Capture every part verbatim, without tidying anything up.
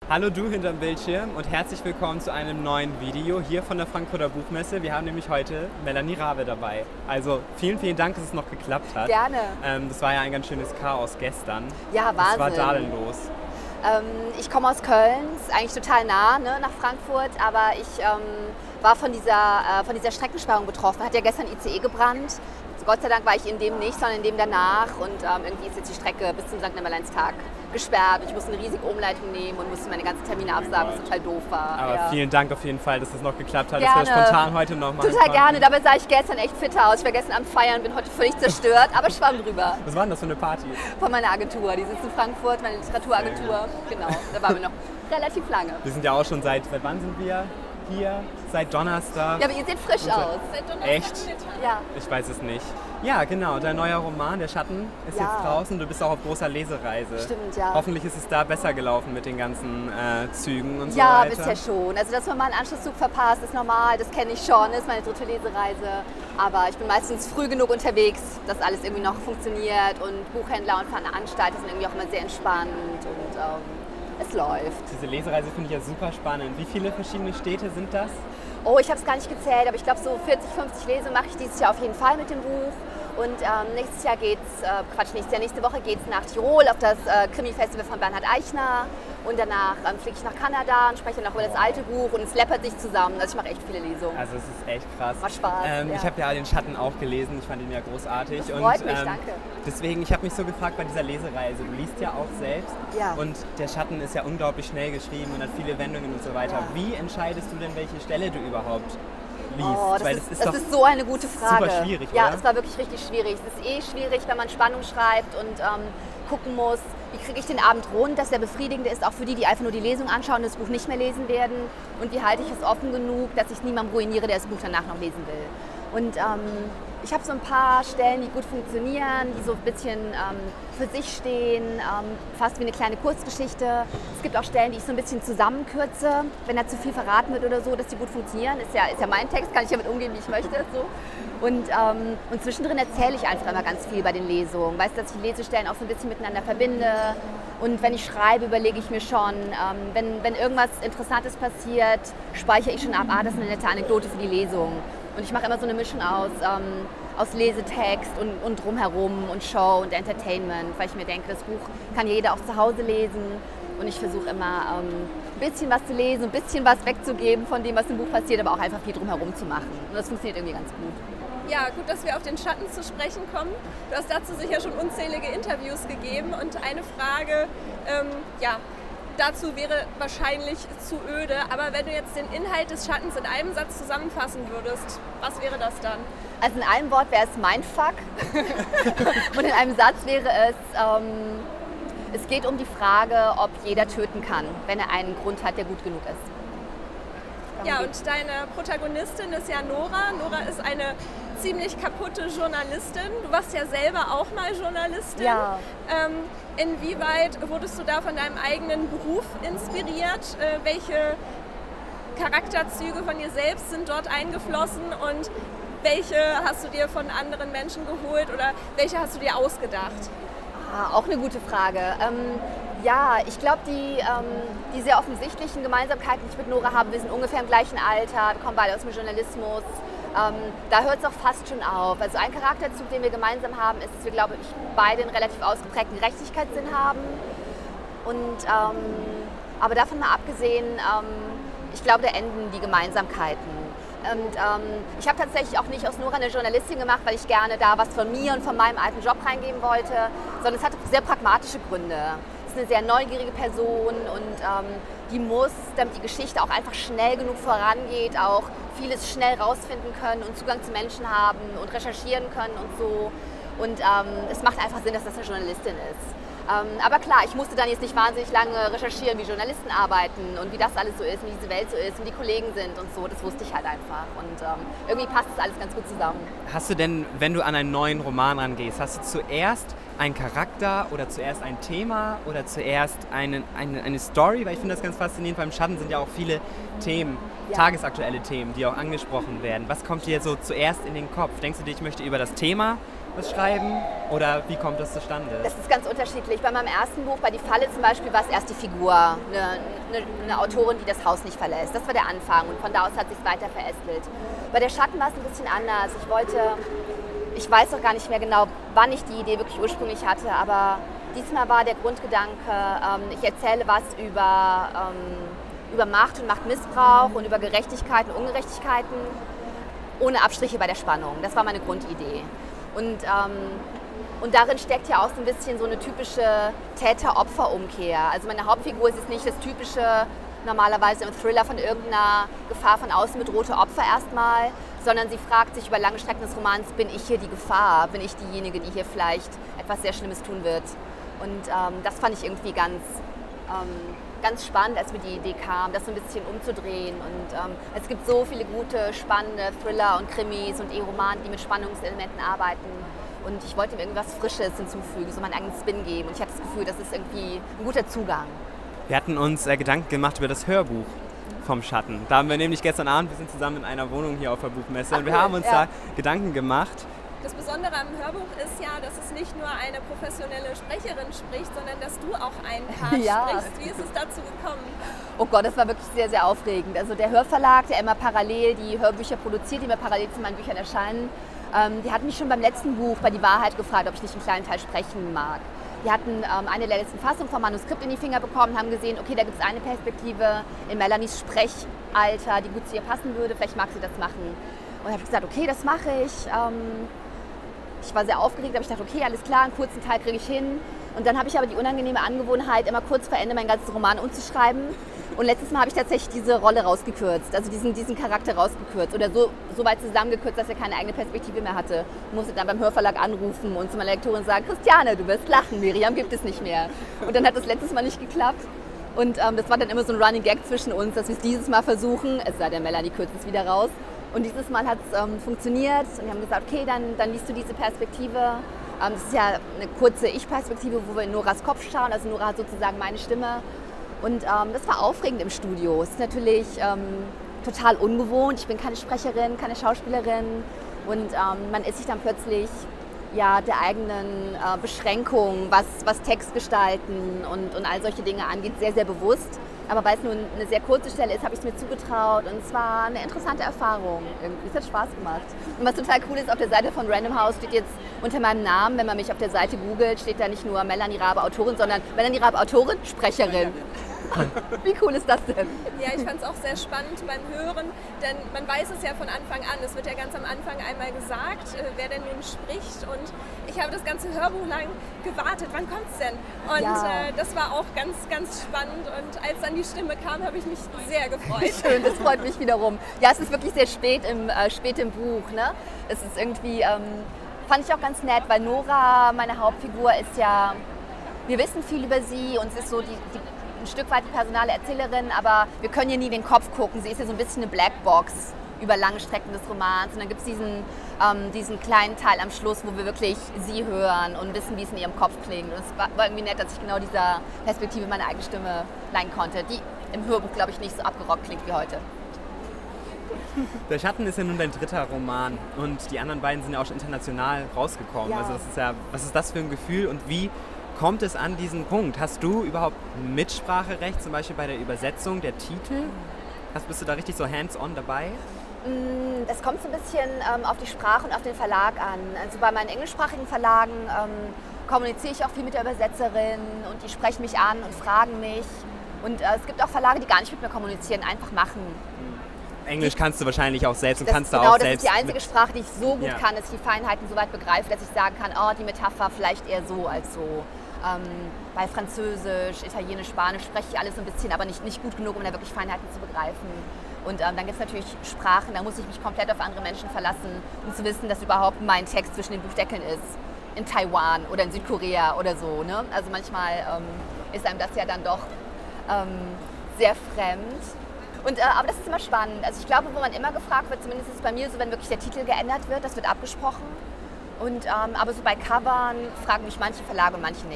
Hallo du hinterm Bildschirm und herzlich willkommen zu einem neuen Video hier von der Frankfurter Buchmesse. Wir haben nämlich heute Melanie Rabe dabei. Also vielen, vielen Dank, dass es noch geklappt hat. Gerne. Ähm, das war ja ein ganz schönes Chaos gestern. Ja, Wahnsinn. Was war da denn los? Ähm, ich komme aus Köln, ist eigentlich total nah, ne, nach Frankfurt, aber ich ähm, war von dieser, äh, von dieser Streckensperrung betroffen. Hat ja gestern I C E gebrannt. Gott sei Dank war ich in dem nicht, sondern in dem danach. Und ähm, irgendwie ist jetzt die Strecke bis zum Sankt Nimmerleinstag gesperrt. Ich musste eine riesige Umleitung nehmen und musste meine ganzen Termine absagen, was total doof war. Aber ja. vielen Dank auf jeden Fall, dass es noch geklappt hat, Gerne. dass wir spontan heute noch mal Total konnten. gerne, dabei sah ich gestern echt fit aus. Ich war gestern am Feiern, bin heute völlig zerstört, aber schwamm drüber. Was war denn das für eine Party? Von meiner Agentur, die sitzt in Frankfurt, meine Literaturagentur. Genau, da waren wir noch relativ lange. Wir sind ja auch schon seit, seit wann sind wir hier? Seit Donnerstag. Ja, aber ihr seht frisch Und, aus. Seit Donnerstag Echt? Mittag. Ja. Ich weiß es nicht. Ja, genau, dein neuer Roman, Der Schatten, ist Ja. jetzt draußen. Du bist auch auf großer Lesereise. Stimmt, ja. Hoffentlich ist es da besser gelaufen mit den ganzen äh, Zügen und so Ja, weiter. bisher schon. Also, dass man mal einen Anschlusszug verpasst, ist normal. Das kenne ich schon, ist meine dritte Lesereise. Aber ich bin meistens früh genug unterwegs, dass alles irgendwie noch funktioniert. Und Buchhändler und Veranstalter sind irgendwie auch immer sehr entspannt. Und ähm, es läuft. Diese Lesereise finde ich ja super spannend. Wie viele verschiedene Städte sind das? Oh, ich habe es gar nicht gezählt, aber ich glaube, so vierzig, fünfzig Lese mache ich dieses Jahr auf jeden Fall mit dem Buch. Und ähm, nächstes Jahr geht's, äh, Quatsch, nächstes Jahr, nächste Woche geht es nach Tirol auf das äh, Krimi-Festival von Bernhard Eichner. Und danach ähm, fliege ich nach Kanada und spreche dann noch über das alte Buch und es läppert sich zusammen. Also ich mache echt viele Lesungen. Also es ist echt krass. Macht Spaß, Ähm, ja. Ich habe ja Den Schatten auch gelesen, ich fand ihn ja großartig. Das freut und, mich, ähm, danke. Deswegen, ich habe mich so gefragt bei dieser Lesereise, du liest ja auch selbst Ja. und Der Schatten ist ja unglaublich schnell geschrieben und hat viele Wendungen und so weiter. Ja. Wie entscheidest du denn, welche Stelle du überhaupt liest? Oh, das, Weil ist, das das doch ist so eine gute Frage. super schwierig, Ja, oder? es war wirklich richtig schwierig. Es ist eh schwierig, wenn man Spannung schreibt und ähm, gucken muss, wie kriege ich den Abend rund, dass der befriedigend ist, auch für die, die einfach nur die Lesung anschauen und das Buch nicht mehr lesen werden. Und wie halte ich es offen genug, dass ich niemandem ruiniere, der das Buch danach noch lesen will. Und ähm, ich habe so ein paar Stellen, die gut funktionieren, die so ein bisschen ähm, für sich stehen, ähm, fast wie eine kleine Kurzgeschichte. Es gibt auch Stellen, die ich so ein bisschen zusammenkürze, wenn da zu viel verraten wird oder so, dass die gut funktionieren. Ist ja, ist ja mein Text, kann ich damit umgehen, wie ich möchte. So. Und, ähm, und zwischendrin erzähle ich einfach immer ganz viel bei den Lesungen. Weißt du, dass ich die Lesestellen auch so ein bisschen miteinander verbinde. Und wenn ich schreibe, überlege ich mir schon, ähm, wenn, wenn irgendwas Interessantes passiert, speichere ich schon ab, ah, das ist eine nette Anekdote für die Lesung. Und ich mache immer so eine Mischung aus, ähm, aus Lesetext und, und drumherum und Show und Entertainment, weil ich mir denke, das Buch kann jeder auch zu Hause lesen. Und ich versuche immer ähm, ein bisschen was zu lesen, ein bisschen was wegzugeben von dem, was im Buch passiert, aber auch einfach viel drumherum zu machen. Und das funktioniert irgendwie ganz gut. Ja, gut, dass wir auf den Schatten zu sprechen kommen. Du hast dazu sicher schon unzählige Interviews gegeben und eine Frage, ähm, ja, dazu wäre wahrscheinlich zu öde. Aber wenn du jetzt den Inhalt des Schattens in einem Satz zusammenfassen würdest, was wäre das dann? Also in einem Wort wäre es Mindfuck und in einem Satz wäre es, ähm, es geht um die Frage, ob jeder töten kann, wenn er einen Grund hat, der gut genug ist. Darum Ja, geht's. und deine Protagonistin ist ja Nora. Nora ist eine ziemlich kaputte Journalistin. Du warst ja selber auch mal Journalistin. Ja. Ähm, inwieweit wurdest du da von deinem eigenen Beruf inspiriert? Äh, welche Charakterzüge von dir selbst sind dort eingeflossen und welche hast du dir von anderen Menschen geholt oder welche hast du dir ausgedacht? Ah, auch eine gute Frage. Ähm, ja, ich glaube, die, ähm, die sehr offensichtlichen Gemeinsamkeiten, die ich mit Nora habe, wir sind ungefähr im gleichen Alter, wir kommen beide aus dem Journalismus. Ähm, da hört es auch fast schon auf. Also ein Charakterzug, den wir gemeinsam haben, ist, dass wir, glaube ich, beide einen relativ ausgeprägten Gerechtigkeitssinn haben. Und, ähm, aber davon mal abgesehen, ähm, ich glaube, da enden die Gemeinsamkeiten. Und ähm, ich habe tatsächlich auch nicht aus Nora eine Journalistin gemacht, weil ich gerne da was von mir und von meinem alten Job reingeben wollte, sondern es hatte sehr pragmatische Gründe. Es ist eine sehr neugierige Person und ähm, die muss, damit die Geschichte auch einfach schnell genug vorangeht, auch vieles schnell rausfinden können und Zugang zu Menschen haben und recherchieren können und so. Und ähm, es macht einfach Sinn, dass das eine Journalistin ist. Ähm, aber klar, ich musste dann jetzt nicht wahnsinnig lange recherchieren, wie Journalisten arbeiten und wie das alles so ist, wie diese Welt so ist und die Kollegen sind und so. Das wusste ich halt einfach. Und ähm, irgendwie passt das alles ganz gut zusammen. Hast du denn, wenn du an einen neuen Roman rangehst, hast du zuerst einen Charakter oder zuerst ein Thema oder zuerst eine, eine, eine Story? Weil ich finde das ganz faszinierend. Beim Schatten sind ja auch viele Themen, ja. tagesaktuelle Themen, die auch angesprochen werden. Was kommt dir so zuerst in den Kopf? Denkst du dir, ich möchte über das Thema was schreiben? Oder wie kommt das zustande? Das ist ganz unterschiedlich. Bei meinem ersten Buch, bei Die Falle zum Beispiel, war es erst die Figur, eine, eine, eine Autorin, die das Haus nicht verlässt. Das war der Anfang und von da aus hat es sich weiter verästelt. Bei der Schatten war es ein bisschen anders. Ich wollte, ich weiß auch gar nicht mehr genau, wann ich die Idee wirklich ursprünglich hatte, aber diesmal war der Grundgedanke, ähm, ich erzähle was über, ähm, über Macht und Machtmissbrauch und über Gerechtigkeiten und Ungerechtigkeiten, ohne Abstriche bei der Spannung. Das war meine Grundidee. Und, ähm, und darin steckt ja auch so ein bisschen so eine typische Täter-Opfer-Umkehr. Also meine Hauptfigur ist jetzt nicht das typische, normalerweise im Thriller von irgendeiner Gefahr von außen bedrohte Opfer erstmal, sondern sie fragt sich über lange Strecken des Romans, bin ich hier die Gefahr? Bin ich diejenige, die hier vielleicht etwas sehr Schlimmes tun wird? Und ähm, das fand ich irgendwie ganz, ähm, ganz spannend, als mir die Idee kam, das so ein bisschen umzudrehen. Und ähm, es gibt so viele gute, spannende Thriller und Krimis und E-Romane, die mit Spannungselementen arbeiten. Und ich wollte ihm irgendwas Frisches hinzufügen, so meinen eigenen Spin geben. Und ich hatte das Gefühl, das ist irgendwie ein guter Zugang. Wir hatten uns äh, Gedanken gemacht über das Hörbuch vom Schatten. Da haben wir nämlich gestern Abend, wir sind zusammen in einer Wohnung hier auf der Buchmesse Ach, und wir cool, haben uns ja. da Gedanken gemacht. Das Besondere am Hörbuch ist ja, dass es nicht nur eine professionelle Sprecherin spricht, sondern dass du auch einen Part ja. sprichst. Wie ist es dazu gekommen? Oh Gott, das war wirklich sehr, sehr aufregend. Also der Hörverlag, der immer parallel die Hörbücher produziert, die immer parallel zu meinen Büchern erscheinen, ähm, die hat mich schon beim letzten Buch bei Die Wahrheit gefragt, ob ich nicht einen kleinen Teil sprechen mag. Die hatten ähm, eine der letzten Fassungen vom Manuskript in die Finger bekommen, haben gesehen, okay, da gibt es eine Perspektive in Melanies Sprechalter, die gut zu ihr passen würde, vielleicht mag sie das machen. Und da habe ich gesagt, okay, das mache ich. Ähm, ich war sehr aufgeregt, aber ich dachte, okay, alles klar, einen kurzen Teil kriege ich hin. Und dann habe ich aber die unangenehme Angewohnheit, immer kurz vor Ende meinen ganzen Roman umzuschreiben. Und letztes Mal habe ich tatsächlich diese Rolle rausgekürzt, also diesen, diesen Charakter rausgekürzt oder so, so weit zusammengekürzt, dass er keine eigene Perspektive mehr hatte. Ich musste dann beim Hörverlag anrufen und zu meiner Lektorin sagen, Christiane, du wirst lachen, Miriam gibt es nicht mehr. Und dann hat das letztes Mal nicht geklappt. Und ähm, das war dann immer so ein Running Gag zwischen uns, dass wir es dieses Mal versuchen, es sei denn, Melanie kürzt es wieder raus. Und dieses Mal hat es ähm, funktioniert und wir haben gesagt, okay, dann, dann liest du diese Perspektive. Ähm, das ist ja eine kurze Ich-Perspektive, wo wir in Noras Kopf schauen, also Nora hat sozusagen meine Stimme. Und ähm, das war aufregend im Studio. Es ist natürlich ähm, total ungewohnt. Ich bin keine Sprecherin, keine Schauspielerin. Und ähm, man ist sich dann plötzlich ja, der eigenen äh, Beschränkungen, was, was Textgestalten und, und all solche Dinge angeht, sehr, sehr bewusst. Aber weil es nur eine sehr kurze Stelle ist, habe ich es mir zugetraut. Und es war eine interessante Erfahrung. Irgendwie. Es hat Spaß gemacht. Und was total cool ist, auf der Seite von Random House steht jetzt unter meinem Namen, wenn man mich auf der Seite googelt, steht da nicht nur Melanie Rabe Autorin, sondern Melanie Rabe Autorin, Sprecherin. Wie cool ist das denn? Ja, ich fand es auch sehr spannend beim Hören, denn man weiß es ja von Anfang an. Es wird ja ganz am Anfang einmal gesagt, wer denn nun spricht. Und ich habe das ganze Hörbuch lang gewartet, wann kommt es denn? Und ja. äh, das war auch ganz, ganz spannend. Und als dann die Stimme kam, habe ich mich sehr gefreut. Schön, das freut mich wiederum. Ja, es ist wirklich sehr spät im, äh, spät im Buch. Ne? Es ist irgendwie, ähm, fand ich auch ganz nett, weil Nora, meine Hauptfigur, ist ja, wir wissen viel über sie und es ist so die, die ein Stück weit die personale Erzählerin, aber wir können ihr nie in den Kopf gucken. Sie ist ja so ein bisschen eine Blackbox über lange Strecken des Romans. Und dann gibt es diesen, ähm, diesen kleinen Teil am Schluss, wo wir wirklich sie hören und wissen, wie es in ihrem Kopf klingt. Und es war, war irgendwie nett, dass ich genau dieser Perspektive meine eigene Stimme leihen konnte, die im Hörbuch, glaube ich, nicht so abgerockt klingt wie heute. Der Schatten ist ja nun dein dritter Roman und die anderen beiden sind ja auch schon international rausgekommen. Ja. Also das ist ja, was ist das für ein Gefühl und wie kommt es an diesen Punkt? Hast du überhaupt Mitspracherecht, zum Beispiel bei der Übersetzung der Titel? Hast, bist du da richtig so hands-on dabei? Das kommt so ein bisschen ähm, auf die Sprache und auf den Verlag an. Also bei meinen englischsprachigen Verlagen ähm, kommuniziere ich auch viel mit der Übersetzerin und die sprechen mich an und fragen mich. Und äh, es gibt auch Verlage, die gar nicht mit mir kommunizieren, einfach machen. Englisch die, kannst du wahrscheinlich auch selbst und das, kannst genau, du auch das selbst. Ist die einzige Sprache, die ich so gut ja. kann, dass ich die Feinheiten so weit begreife, dass ich sagen kann, oh, die Metapher vielleicht eher so als so. Ähm, bei Französisch, Italienisch, Spanisch spreche ich alles so ein bisschen, aber nicht, nicht gut genug, um da wirklich Feinheiten zu begreifen. Und ähm, dann gibt es natürlich Sprachen, da muss ich mich komplett auf andere Menschen verlassen, um zu wissen, dass überhaupt mein Text zwischen den Buchdeckeln ist. In Taiwan oder in Südkorea oder so. Ne? Also manchmal ähm, ist einem das ja dann doch ähm, sehr fremd. Und, äh, aber das ist immer spannend. Also ich glaube, wo man immer gefragt wird, zumindest ist es bei mir so, wenn wirklich der Titel geändert wird, das wird abgesprochen. Und, ähm, aber so bei Covern fragen mich manche Verlage und manche nicht.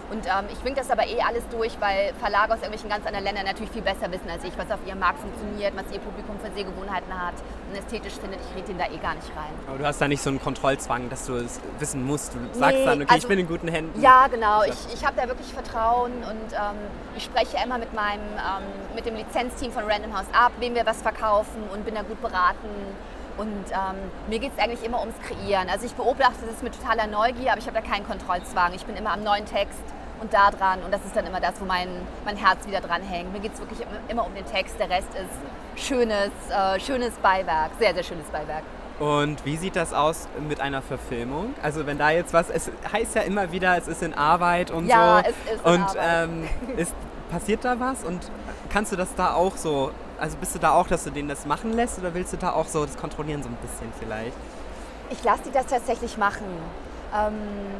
Und ähm, ich winke das aber eh alles durch, weil Verlage aus irgendwelchen ganz anderen Ländern natürlich viel besser wissen als ich, was auf ihrem Markt funktioniert, was ihr Publikum für Sehgewohnheiten hat und ästhetisch findet. Ich rede ihnen da eh gar nicht rein. Aber du hast da nicht so einen Kontrollzwang, dass du es wissen musst. Du sagst nee, dann, okay, also, ich bin in guten Händen. Ja, genau. Ich, ich habe da wirklich Vertrauen und ähm, ich spreche immer mit, meinem, ähm, mit dem Lizenzteam von Random House ab, wem wir was verkaufen und bin da gut beraten. Und ähm, mir geht es eigentlich immer ums Kreieren. Also ich beobachte das mit totaler Neugier, aber ich habe da keinen Kontrollzwang. Ich bin immer am neuen Text und da dran und das ist dann immer das, wo mein, mein Herz wieder dran hängt. Mir geht es wirklich immer um den Text, der Rest ist schönes, äh, schönes Beiwerk, sehr, sehr schönes Beiwerk. Und wie sieht das aus mit einer Verfilmung? Also wenn da jetzt was, es heißt ja immer wieder, es ist in Arbeit und ja, so. es ist in und Arbeit. Ähm, ist, passiert da was und kannst du das da auch so, also bist du da auch, dass du denen das machen lässt oder willst du da auch so das kontrollieren so ein bisschen vielleicht? Ich lasse die das tatsächlich machen. Ähm,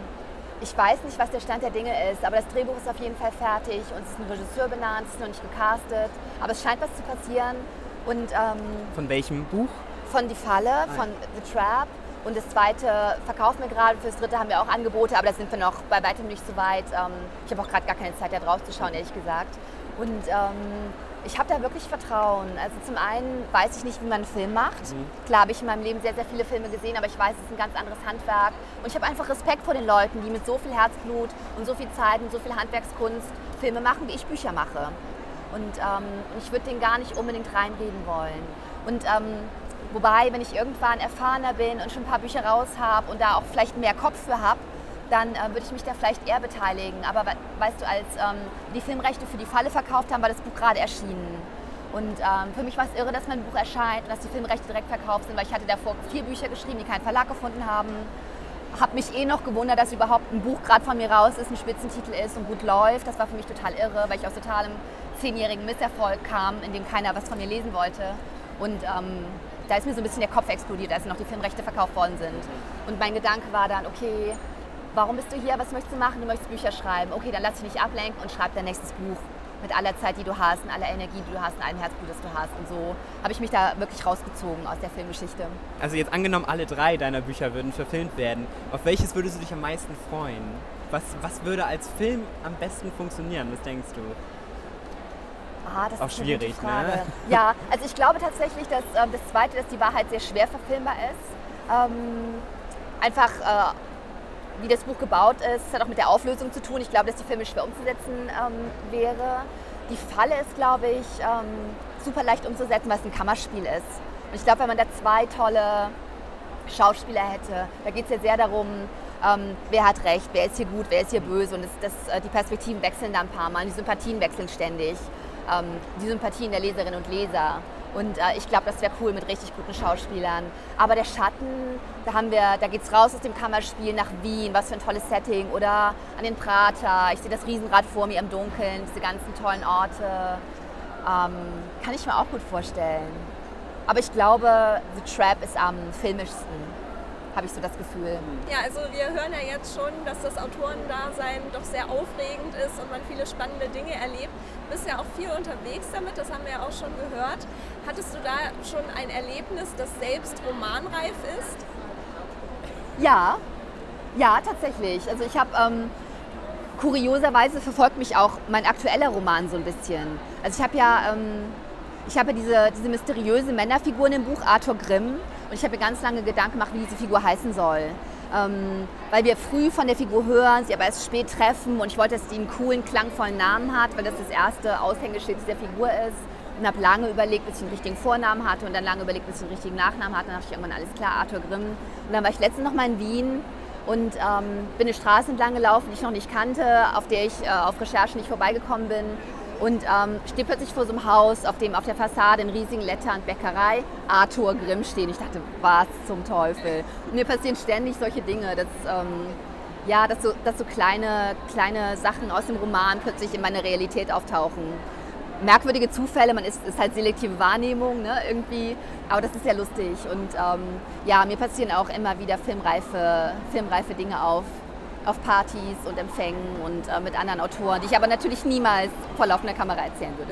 Ich weiß nicht, was der Stand der Dinge ist, aber das Drehbuch ist auf jeden Fall fertig und es ist ein Regisseur benannt, es ist noch nicht gecastet, aber es scheint was zu passieren. Und, ähm, von welchem Buch? Von Die Falle, von The Trap. Und das zweite verkaufen wir gerade, fürs dritte haben wir auch Angebote, aber da sind wir noch bei weitem nicht so weit. Ähm, ich habe auch gerade gar keine Zeit, da drauf zu schauen, ehrlich gesagt. Und ähm, ich habe da wirklich Vertrauen. Also zum einen weiß ich nicht, wie man einen Film macht. Mhm. Klar habe ich in meinem Leben sehr, sehr viele Filme gesehen, aber ich weiß, es ist ein ganz anderes Handwerk. Und ich habe einfach Respekt vor den Leuten, die mit so viel Herzblut und so viel Zeit und so viel Handwerkskunst Filme machen, wie ich Bücher mache. Und ähm, ich würde denen gar nicht unbedingt reinreden wollen. Und ähm, wobei, wenn ich irgendwann erfahrener bin und schon ein paar Bücher raus habe und da auch vielleicht mehr Kopf für habe, dann äh, würde ich mich da vielleicht eher beteiligen. Aber we weißt du, als ähm, die Filmrechte für Die Falle verkauft haben, war das Buch gerade erschienen. Und ähm, für mich war es irre, dass mein Buch erscheint und dass die Filmrechte direkt verkauft sind, weil ich hatte davor vier Bücher geschrieben, die keinen Verlag gefunden haben. Habe mich eh noch gewundert, dass überhaupt ein Buch gerade von mir raus ist, ein Spitzentitel ist und gut läuft. Das war für mich total irre, weil ich aus totalem zehnjährigen Misserfolg kam, in dem keiner was von mir lesen wollte. Und ähm, da ist mir so ein bisschen der Kopf explodiert, als noch die Filmrechte verkauft worden sind. Und mein Gedanke war dann, okay, warum bist du hier, was möchtest du machen? Du möchtest Bücher schreiben. Okay, dann lass dich nicht ablenken und schreib dein nächstes Buch mit aller Zeit, die du hast, und aller Energie, die du hast, und allem Herzblut, das du hast. Und so habe ich mich da wirklich rausgezogen aus der Filmgeschichte. Also jetzt angenommen, alle drei deiner Bücher würden verfilmt werden. Auf welches würdest du dich am meisten freuen? Was, was würde als Film am besten funktionieren? Was denkst du? Ah, das auch ist schwierig, eine gute Frage. Ne? Ja, also ich glaube tatsächlich, dass äh, das Zweite, dass die Wahrheit sehr schwer verfilmbar ist. Ähm, einfach äh, wie das Buch gebaut ist, das hat auch mit der Auflösung zu tun. Ich glaube, dass die Filme schwer umzusetzen ähm, wäre. Die Falle ist, glaube ich, ähm, super leicht umzusetzen, weil es ein Kammerspiel ist. Und ich glaube, wenn man da zwei tolle Schauspieler hätte, da geht es ja sehr darum, ähm, wer hat recht, wer ist hier gut, wer ist hier böse. Und das, das, äh, die Perspektiven wechseln da ein paar Mal, die Sympathien wechseln ständig. Ähm, die Sympathien der Leserinnen und Leser. Und äh, ich glaube, das wäre cool mit richtig guten Schauspielern. Aber der Schatten, da haben wir, da geht's raus aus dem Kammerspiel nach Wien, was für ein tolles Setting. Oder an den Prater, ich sehe das Riesenrad vor mir im Dunkeln, diese ganzen tollen Orte. Ähm, kann ich mir auch gut vorstellen. Aber ich glaube, The Trap ist am filmischsten, habe ich so das Gefühl. Ja, also wir hören ja jetzt schon, dass das Autorendasein doch sehr aufregend ist und man viele spannende Dinge erlebt. Du bist ja auch viel unterwegs damit, das haben wir ja auch schon gehört. Hattest du da schon ein Erlebnis, das selbst romanreif ist? Ja, ja, tatsächlich. Also ich habe, ähm, kurioserweise verfolgt mich auch mein aktueller Roman so ein bisschen. Also ich habe ja, ähm, ich habe ja diese, diese mysteriöse Männerfigur in dem Buch, Arthur Grimm. Und ich habe mir ganz lange Gedanken gemacht, wie diese Figur heißen soll. Ähm, weil wir früh von der Figur hören, sie aber erst spät treffen und ich wollte, dass sie einen coolen, klangvollen Namen hat, weil das das erste Aushängeschild dieser Figur ist. Und habe lange überlegt, bis ich einen richtigen Vornamen hatte und dann lange überlegt, bis ich einen richtigen Nachnamen hatte. Dann dachte ich irgendwann, alles klar, Arthur Grimm. Und dann war ich letztens noch mal in Wien und ähm, bin eine Straße entlang gelaufen, die ich noch nicht kannte, auf der ich äh, auf Recherchen nicht vorbeigekommen bin. Und ähm, stehe plötzlich vor so einem Haus, auf dem auf der Fassade in riesigen Lettern Bäckerei Arthur Grimm stehen. Ich dachte, was zum Teufel? Und mir passieren ständig solche Dinge, dass, ähm, ja, dass, so, dass so kleine, kleine Sachen aus dem Roman plötzlich in meiner Realität auftauchen. Merkwürdige Zufälle, man ist, ist halt selektive Wahrnehmung, ne, irgendwie, aber das ist ja lustig. Und ähm, ja, mir passieren auch immer wieder filmreife, filmreife Dinge auf. auf Partys und Empfängen und äh, mit anderen Autoren, die ich aber natürlich niemals vor laufender Kamera erzählen würde.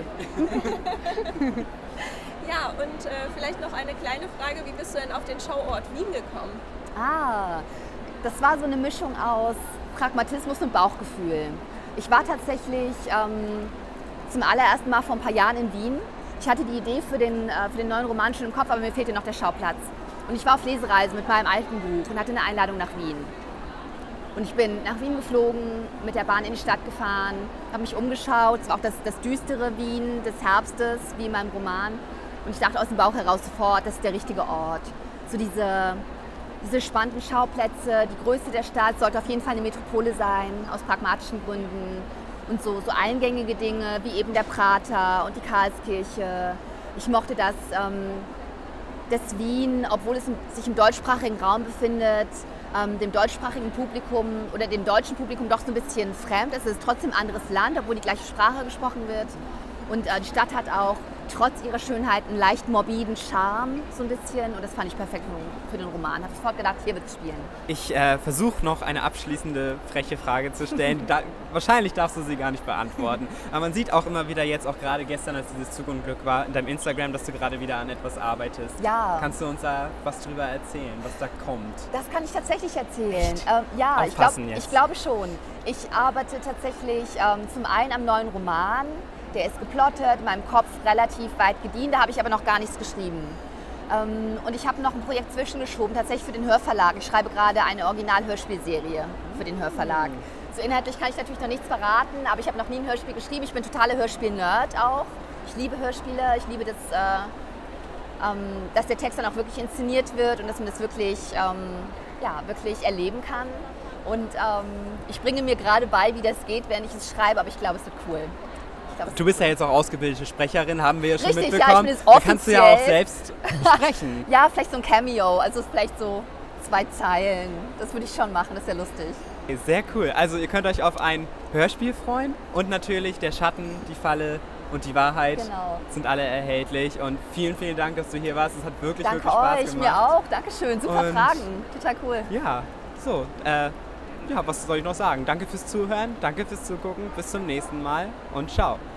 Ja, und äh, vielleicht noch eine kleine Frage, wie bist du denn auf den Schauort Wien gekommen? Ah, das war so eine Mischung aus Pragmatismus und Bauchgefühl. Ich war tatsächlich ähm, zum allerersten Mal vor ein paar Jahren in Wien. Ich hatte die Idee für den, äh, für den neuen Roman schon im Kopf, aber mir fehlte noch der Schauplatz. Und ich war auf Lesereise mit meinem alten Buch und hatte eine Einladung nach Wien. Und ich bin nach Wien geflogen, mit der Bahn in die Stadt gefahren, habe mich umgeschaut. Es war auch das, das düstere Wien des Herbstes, wie in meinem Roman. Und ich dachte aus dem Bauch heraus sofort, das ist der richtige Ort. So diese, diese spannenden Schauplätze, die Größe der Stadt sollte auf jeden Fall eine Metropole sein, aus pragmatischen Gründen. Und so, so eingängige Dinge wie eben der Prater und die Karlskirche. Ich mochte das, ähm, das Wien, obwohl es sich im deutschsprachigen Raum befindet, ähm, dem deutschsprachigen Publikum oder dem deutschen Publikum doch so ein bisschen fremd. Es ist trotzdem ein anderes Land, obwohl die gleiche Sprache gesprochen wird. Und äh, die Stadt hat auch trotz ihrer Schönheit einen leicht morbiden Charme, so ein bisschen. Und das fand ich perfekt für den Roman. Habe sofort gedacht, hier wird es spielen. Ich äh, versuche noch eine abschließende freche Frage zu stellen. da, wahrscheinlich darfst du sie gar nicht beantworten. Aber man sieht auch immer wieder jetzt, auch gerade gestern, als dieses Zugunglück war, in deinem Instagram, dass du gerade wieder an etwas arbeitest. Ja. Kannst du uns da was drüber erzählen, was da kommt? Das kann ich tatsächlich erzählen. Ähm, ja, ich, glaub, ich glaube schon. Ich arbeite tatsächlich ähm, zum einen am neuen Roman. Der ist geplottet, in meinem Kopf relativ weit gediehen, da habe ich aber noch gar nichts geschrieben. Ähm, und ich habe noch ein Projekt zwischengeschoben, tatsächlich für den Hörverlag. Ich schreibe gerade eine Original-Hörspielserie für den Hörverlag. So inhaltlich kann ich natürlich noch nichts verraten, aber ich habe noch nie ein Hörspiel geschrieben. Ich bin totaler Hörspiel-Nerd auch. Ich liebe Hörspiele, ich liebe das, äh, ähm, dass der Text dann auch wirklich inszeniert wird und dass man das wirklich, ähm, ja, wirklich erleben kann. Und ähm, ich bringe mir gerade bei, wie das geht, während ich es schreibe, aber ich glaube, es wird cool. Du bist ja jetzt auch ausgebildete Sprecherin, haben wir ja schon Richtig, mitbekommen. Ja, ich bin jetzt da kannst du ja auch selbst sprechen. Ja, vielleicht so ein Cameo, also vielleicht so zwei Zeilen. Das würde ich schon machen, das ist ja lustig. Sehr cool. Also ihr könnt euch auf ein Hörspiel freuen und natürlich Der Schatten, die Falle und die Wahrheit genau. sind alle erhältlich. Und vielen, vielen Dank, dass du hier warst. Es hat wirklich, Danke wirklich Spaß euch, gemacht. Mir auch. Dankeschön. Super und Fragen. Total cool. Ja, so. Äh, Ja, was soll ich noch sagen? Danke fürs Zuhören, danke fürs Zugucken, bis zum nächsten Mal und ciao.